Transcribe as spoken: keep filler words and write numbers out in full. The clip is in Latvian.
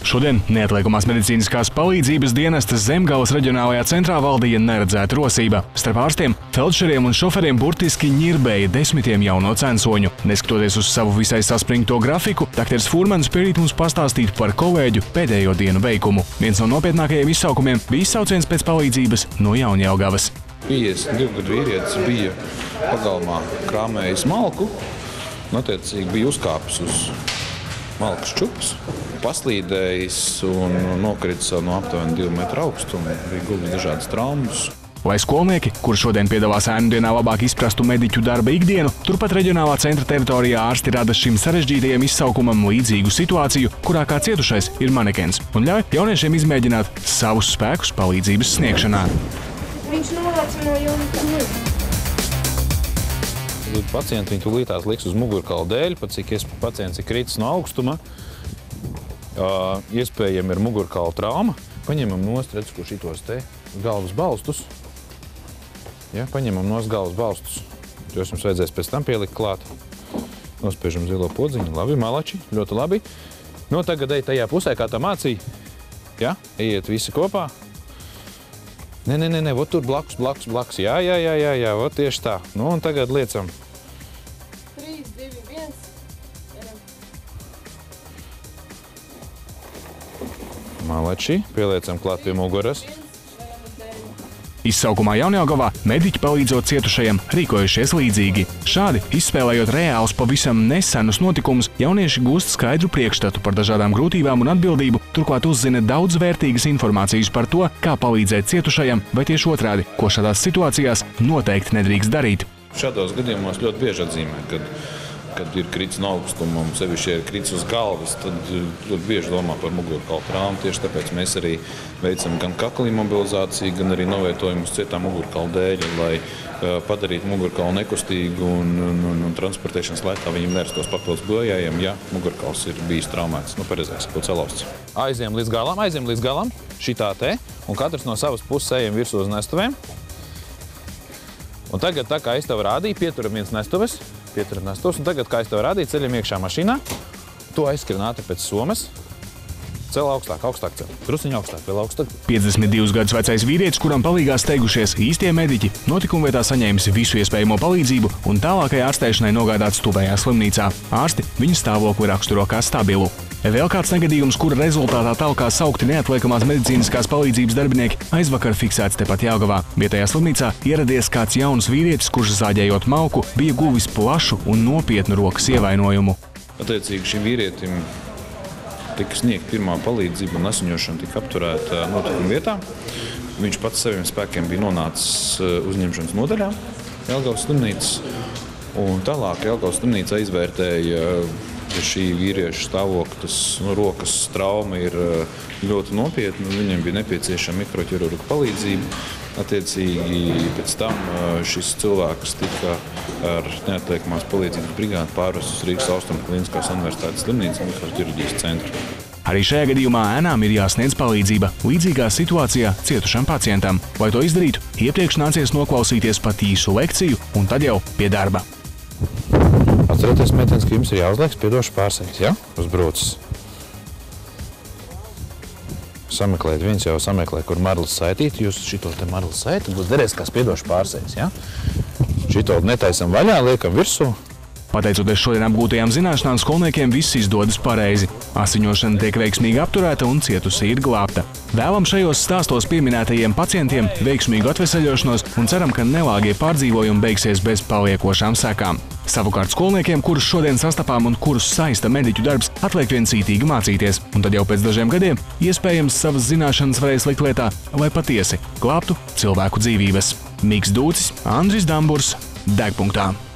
Šodien neatliekamās medicīniskās palīdzības dienestas Zemgales reģionālajā centrā valdīja neredzēta rosība. Starp ārstiem, feldšeriem un šoferiem burtiski ņirbēja desmitiem jauno censoņu. Neskatoties uz savu visai saspringto grafiku, dakteris Furmanis pierīt mums pastāstīt par kolēģu pēdējo dienu veikumu. Viens no nopietnākajiem izsaukumiem bija izsauciens pēc palīdzības no Jaunjelgavas. piecdesmit divu gadu vīrietis bija pagalmā krāmējis malku, un attiecīgi bija uzkāpis uz malkas čupas, paslīdējis un nokritis no aptuveni divu metru augstuma, bija guvis dažādas traumas. Lai skolnieki, kur šodien piedalās ēnu dienā, labāk izprastu mediķu darba ikdienu, turpat reģionālā centra teritorijā ārsti rada šim sarežģītajam izsaukumam līdzīgu situāciju, kurā kā cietušais ir manekens, un ļauj jauniešiem izmēģināt savus spēkus palīdzības sniegšanā. Viņš nolaica no jumta. Pacienti viņu tūlītās liks uz mugurkaula dēļ, pat cik pacients ir kritis no augstuma, iespējami ir mugurkaula trauma. Paņemam nost, redz, kur šitos te galvas balstus. Ja, paņemam nost galvas balstus. Tos jums vajadzēs pēc tam pielikt klāt. Nospiežam zilo podziņu. Labi, malači, ļoti labi. No tagad ej tajā pusē, kā tā mācīja. Ja, ejiet visi kopā. Nē, nē, nē, nē, vot tur blakus, blakus, blakus. Jā, jā, jā, jā, jā, vot tieši tā. Nu, un tagad liecam. trīs, divi, viens. Malači, pieliecam klāt pie muguras. Izsaukumā Jaunjelgavā mediķi palīdzot cietušajiem rīkojušies līdzīgi. Šādi, izspēlējot reālus pavisam nesenus notikumus, jaunieši gūst skaidru priekšstatu par dažādām grūtībām un atbildību, turklāt uzzina daudz vērtīgas informācijas par to, kā palīdzēt cietušajam, vai tieši otrādi, ko šādās situācijās noteikti nedrīkst darīt. Šādos gadījumos ļoti bieži atzīmē, kad kad ir kritis no augstuma un sevišķi ir kritis uz galvas, tad ļoti bieži domā par mugurkaula traumu. Tieši tāpēc mēs arī veicam gan kakla imobilizāciju, gan arī novietojumu uz cietā mugurkaula dēļ, lai padarītu mugurkaulu nekustīgu un, un, un, un transportēšanas laikā viņam nerastos papildus bojājiem, ja mugurkauls ir bijis traumēts, nu pareizāk sakot, salausts. Aiziem līdz galam, aiziem līdz galam, šitā te, un katrs no savas puses ejam virsū uz nestuvēm. Un tagad, tā kā es tev rādīju, pieturam viens nestuves, pieturam nestuves, un tagad, kā es tev rādīju, ceļam iekšā mašīnā, to aizskrien ātri pēc somas, cel augstāk, augstāk cel, drusiņu augstāk, vēl augstāk. piecdesmit divus gadus vecais vīrietis, kuram palīgā steigušies īstie mediķi, notikuma vietā saņēmis visu iespējamo palīdzību un tālākai ārstēšanai nogādāts tuvējā slimnīcā. Ārsti viņa stāvokli raksturo kā stabilu. Vēl kāds negadījums, kura rezultātā talkā saukti neatliekamās medicīniskās palīdzības darbinieki, aizvakar fiksēts tepat Jelgavā. Vietējā slimnīcā ieradies kāds jauns vīrietis, kurš zāģējot malku, bija guvis plašu un nopietnu rokas ievainojumu. Attiecīgi šim vīrietim tika sniegta pirmā palīdzība un asiņošana tika apturēta notikuma vietā. Viņš pats saviem spēkiem bija nonācis uzņemšanas nodaļā Jelgavas slimnīcas, un tālāk Jelgavas slimnīca izvērtēja, ja šī vīrieša stāvoklis, nu, rokas trauma ir ļoti nopietna, un viņam bija nepieciešama mikroķirurga palīdzība. Attiecīgi pēc tam šis cilvēks tika ar neatliekamās palīdzības brigādi pārvests uz Rīgas Austrumu Kliniskās universitātes slimnīcas mikroķirurģijas centru. Arī šajā gadījumā ēnām ir jāsniedz palīdzība līdzīgā situācijā cietušam pacientam. Lai to izdarītu, iepriekš nācies noklausīties pat īsu lekciju un tad jau pie darba. Atcerieties, meitenes, ka jums ir jāuzliek spiedošs pārsējs, ja? Uz brūces. Sameklēt, viens jau sameklē, kur marlis saitīt. Jūs šito te marlis saiti, būs derēs kā spiedošs pārsējs, ja? Šito netaisam vaļā, liekam virsū. Pateicoties šodien apgūtajām zināšanām, skolniekiem viss izdodas pareizi. Asiņošana tiek veiksmīgi apturēta un cietusī ir glābta. Vēlam šajos stāstos pieminētajiem pacientiem veiksmīgu atveseļošanos un ceram, ka nelāgie pārdzīvojumi beigsies bez paliekošām sekām. Savukārt skolniekiem, kurus šodien sastapām un kurus saista mediķu darbs, atliek vien cītīgi mācīties. Un tad jau pēc dažiem gadiem iespējams savas zināšanas varēs likt lietā, lai patiesi glābtu cilvēku dzīvības. Miks Dūcis, Andris Damburs, Degpunktā.